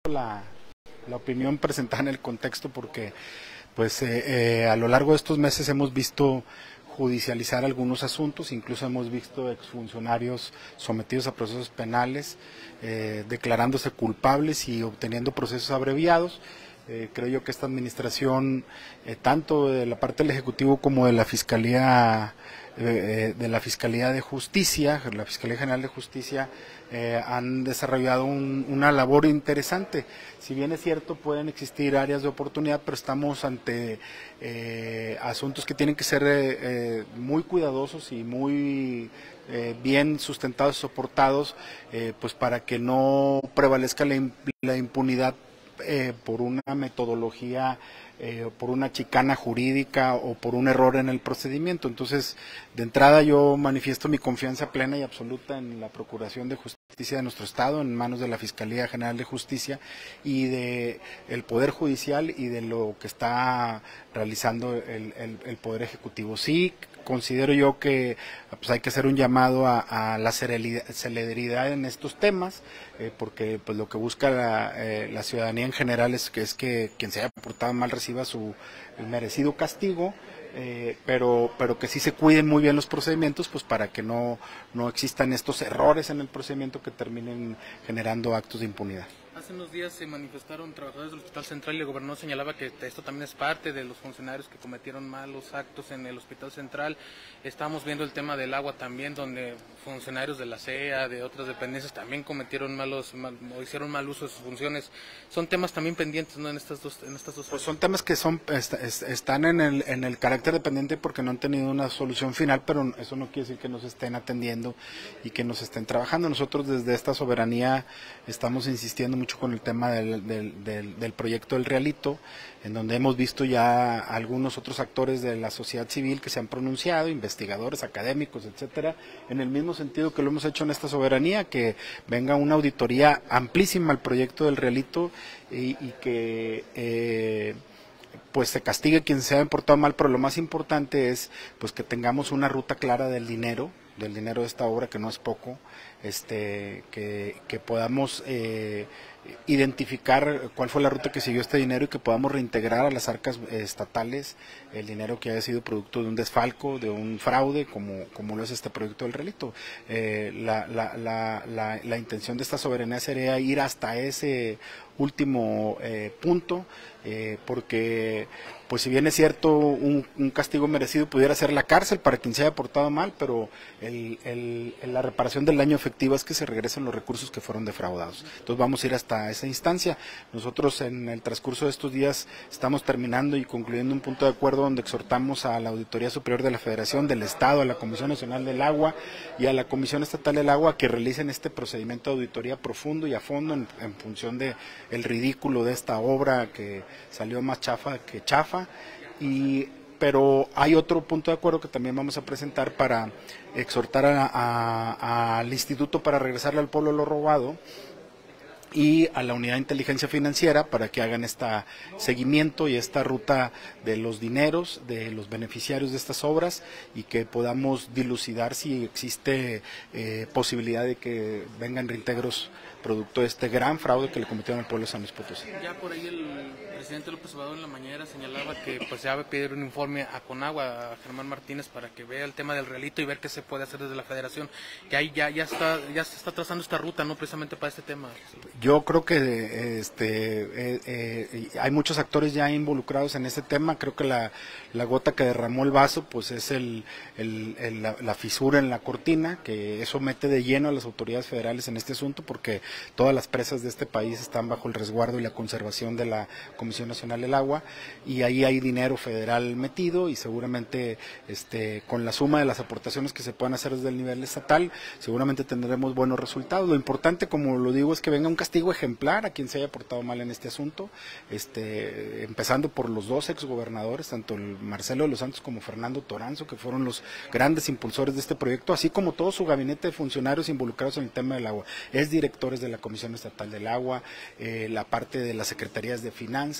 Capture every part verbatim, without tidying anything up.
la, la opinión presentada en el contexto porque pues eh, eh, a lo largo de estos meses hemos visto judicializar algunos asuntos, incluso hemos visto exfuncionarios sometidos a procesos penales, eh, declarándose culpables y obteniendo procesos abreviados. Eh, creo yo que esta administración, eh, tanto de la parte del Ejecutivo como de la Fiscalía, eh, de la Fiscalía de Justicia, la Fiscalía General de Justicia, eh, han desarrollado un, una labor interesante. Si bien es cierto, pueden existir áreas de oportunidad, pero estamos ante eh, asuntos que tienen que ser eh, eh, muy cuidadosos y muy eh, bien sustentados y soportados, eh, pues para que no prevalezca la, la impunidad Eh, por una metodología, eh, por una chicana jurídica o por un error en el procedimiento. Entonces, de entrada yo manifiesto mi confianza plena y absoluta en la Procuración de Justicia de nuestro Estado, en manos de la Fiscalía General de Justicia y de el Poder Judicial y de lo que está realizando el, el, el Poder Ejecutivo. Sí, considero yo que pues, hay que hacer un llamado a, a la celeridad en estos temas, eh, porque pues lo que busca la, eh, la ciudadanía en general es que, es que quien se haya portado mal reciba su merecido castigo, eh, pero, pero que sí se cuiden muy bien los procedimientos, pues para que no, no existan estos errores en el procedimiento que terminen generando actos de impunidad. Hace unos días se manifestaron trabajadores del Hospital Central y el gobernador señalaba que esto también es parte de los funcionarios que cometieron malos actos en el Hospital Central. Estamos viendo el tema del agua también, donde funcionarios de la C E A, de otras dependencias, también cometieron malos mal, o hicieron mal uso de sus funciones. Son temas también pendientes, ¿no? en estas dos en estas dos Pues son temas que son est est están en el en el carácter dependiente porque no han tenido una solución final, pero eso no quiere decir que nos estén atendiendo y que nos estén trabajando. Nosotros desde esta soberanía estamos insistiendo mucho con el tema del, del, del, del proyecto del Realito, en donde hemos visto ya algunos otros actores de la sociedad civil que se han pronunciado, investigadores, académicos, etcétera, en el mismo sentido que lo hemos hecho en esta soberanía, que venga una auditoría amplísima al proyecto del Realito y, y que eh, pues se castigue quien se haya portado mal, pero lo más importante es pues que tengamos una ruta clara del dinero, del dinero de esta obra, que no es poco, este, que, que podamos eh, identificar cuál fue la ruta que siguió este dinero y que podamos reintegrar a las arcas estatales el dinero que haya sido producto de un desfalco, de un fraude, como, como lo es este proyecto del Realito. Eh, la, la, la, la, la intención de esta soberanía sería ir hasta ese último eh, punto, eh, porque pues si bien es cierto un, un castigo merecido pudiera ser la cárcel para quien se haya portado mal, pero el, el, la reparación del daño efectivo es que se regresen los recursos que fueron defraudados. Entonces vamos a ir hasta esa instancia. Nosotros en el transcurso de estos días estamos terminando y concluyendo un punto de acuerdo donde exhortamos a la Auditoría Superior de la Federación, del Estado, a la Comisión Nacional del Agua y a la Comisión Estatal del Agua que realicen este procedimiento de auditoría profundo y a fondo en, en función de el ridículo de esta obra que salió más chafa que chafa. Y pero hay otro punto de acuerdo que también vamos a presentar para exhortar a, a, al Instituto para regresarle al pueblo lo robado y a la Unidad de Inteligencia Financiera para que hagan este seguimiento y esta ruta de los dineros, de los beneficiarios de estas obras y que podamos dilucidar si existe eh, posibilidad de que vengan reintegros producto de este gran fraude que le cometieron al pueblo de San Luis Potosí. Ya por ahí el presidente López Obrador en la mañana señalaba que pues ya va a pedir un informe a Conagua, a Germán Martínez, para que vea el tema del Realito y ver qué se puede hacer desde la Federación, que ahí ya ya está ya se está trazando esta ruta, no precisamente para este tema. Yo creo que este eh, eh, hay muchos actores ya involucrados en este tema. Creo que la, la gota que derramó el vaso pues es el, el, el la, la fisura en la cortina, que eso mete de lleno a las autoridades federales en este asunto, porque todas las presas de este país están bajo el resguardo y la conservación de la Comisión Nacional del Agua, y ahí hay dinero federal metido, y seguramente este con la suma de las aportaciones que se puedan hacer desde el nivel estatal, seguramente tendremos buenos resultados. Lo importante, como lo digo, es que venga un castigo ejemplar a quien se haya portado mal en este asunto, este empezando por los dos exgobernadores, tanto el Marcelo de los Santos como Fernando Toranzo, que fueron los grandes impulsores de este proyecto, así como todo su gabinete de funcionarios involucrados en el tema del agua, es directores de la Comisión Estatal del Agua, eh, la parte de las secretarías de finanzas,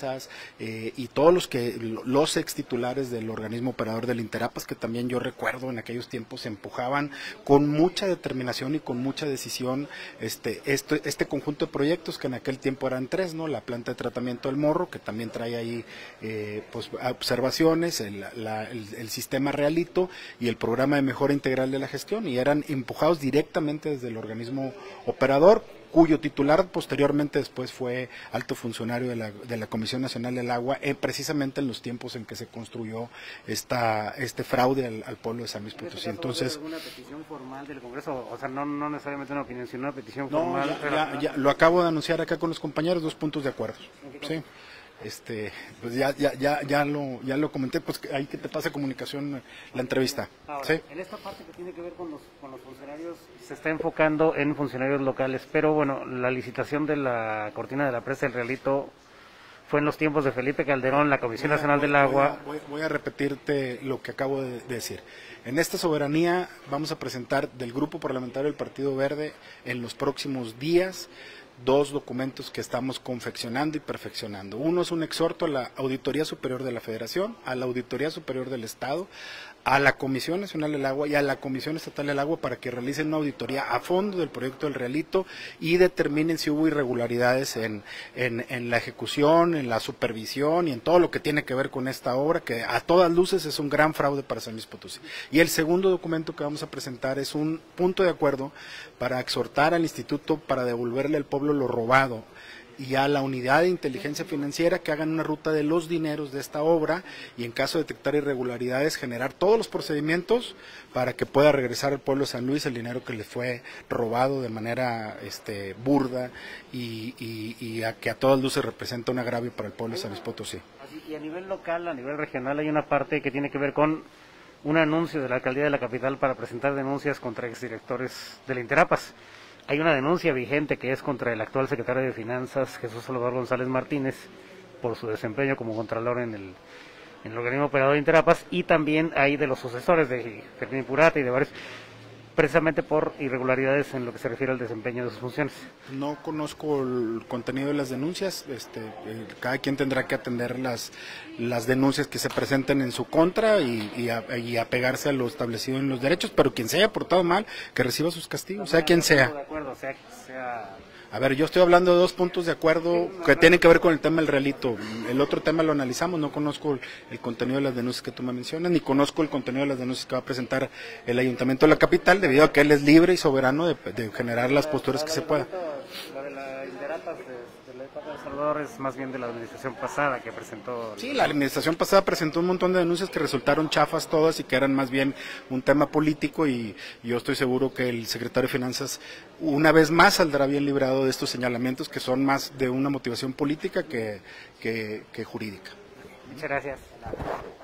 finanzas eh, y todos los que los ex titulares del organismo operador del Interapas, que también yo recuerdo en aquellos tiempos empujaban con mucha determinación y con mucha decisión este, este, este conjunto de proyectos que en aquel tiempo eran tres, ¿no? La planta de tratamiento del Morro, que también trae ahí eh, pues, observaciones, el, la, el, el sistema Realito y el programa de mejora integral de la gestión, y eran empujados directamente desde el organismo operador, cuyo titular posteriormente después fue alto funcionario de la, de la Comisión Nacional del Agua, eh, precisamente en los tiempos en que se construyó esta, este fraude al, al pueblo de San Luis Potosí. Entonces, ¿alguna petición formal del Congreso? O sea, no, no necesariamente una opinión, sino una petición no, formal. ya, ya, ya, lo acabo de anunciar acá con los compañeros, dos puntos de acuerdo. Sí. Este, pues ya, ya, ya, ya lo, ya lo comenté, pues ahí que te pasa comunicación la entrevista. Ahora, ¿sí? En esta parte que tiene que ver con los, con los funcionarios, se está enfocando en funcionarios locales, pero bueno, la licitación de la cortina de la presa del Realito fue en los tiempos de Felipe Calderón, la Comisión voy a, Nacional voy, del Agua. Voy a, voy, voy a repetirte lo que acabo de, de decir. En esta soberanía vamos a presentar del Grupo Parlamentario del Partido Verde en los próximos días dos documentos que estamos confeccionando y perfeccionando. Uno es un exhorto a la Auditoría Superior de la Federación, a la Auditoría Superior del Estado, a la Comisión Nacional del Agua y a la Comisión Estatal del Agua para que realicen una auditoría a fondo del proyecto del Realito y determinen si hubo irregularidades en, en, en la ejecución, en la supervisión y en todo lo que tiene que ver con esta obra, que a todas luces es un gran fraude para San Luis Potosí. Y el segundo documento que vamos a presentar es un punto de acuerdo para exhortar al Instituto para devolverle al pueblo lo robado y a la unidad de inteligencia financiera que hagan una ruta de los dineros de esta obra y en caso de detectar irregularidades generar todos los procedimientos para que pueda regresar al pueblo de San Luis el dinero que le fue robado de manera este, burda y, y, y a que a todas luces representa un agravio para el pueblo de San Luis Potosí. Así, y a nivel local, a nivel regional, hay una parte que tiene que ver con un anuncio de la Alcaldía de la Capital para presentar denuncias contra exdirectores del Interapas. Hay una denuncia vigente que es contra el actual secretario de Finanzas, Jesús Salvador González Martínez, por su desempeño como contralor en el, en el organismo operador de Interapas, y también hay de los sucesores de Fermín Purata y de varios, precisamente por irregularidades en lo que se refiere al desempeño de sus funciones. No conozco el contenido de las denuncias, este, eh, cada quien tendrá que atender las, las denuncias que se presenten en su contra y, y, a, y apegarse a lo establecido en los derechos, pero quien se haya portado mal, que reciba sus castigos, sea quien sea. De acuerdo, sea, sea... A ver, yo estoy hablando de dos puntos de acuerdo que tienen que ver con el tema del Realito. El otro tema lo analizamos, no conozco el, el contenido de las denuncias que tú me mencionas, ni conozco el contenido de las denuncias que va a presentar el Ayuntamiento de la Capital, debido a que él es libre y soberano de, de generar las posturas que se puedan. La de la Interapas de, de la etapa de Salvador es más bien de la administración pasada que presentó. Sí, la administración pasada presentó un montón de denuncias que resultaron chafas todas y que eran más bien un tema político, y yo estoy seguro que el secretario de Finanzas una vez más saldrá bien librado de estos señalamientos que son más de una motivación política que, que, que jurídica. Muchas gracias.